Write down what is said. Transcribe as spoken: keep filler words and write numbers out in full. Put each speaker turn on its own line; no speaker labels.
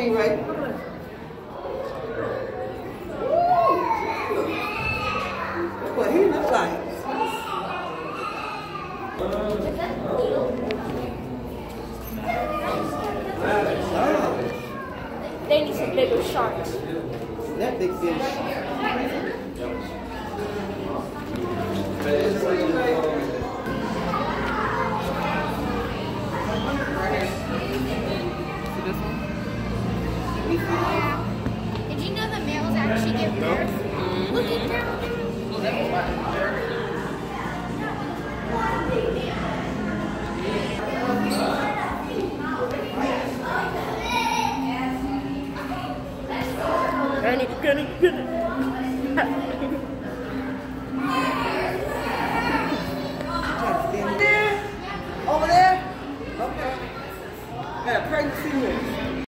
Are you ready? What he look like?
They need some bigger sharks.
That big fish.
Did you know the males actually give birth? Mm-hmm. Look at that.
Get it, get it, get it. There? Over there? Okay. Got a pregnancy with.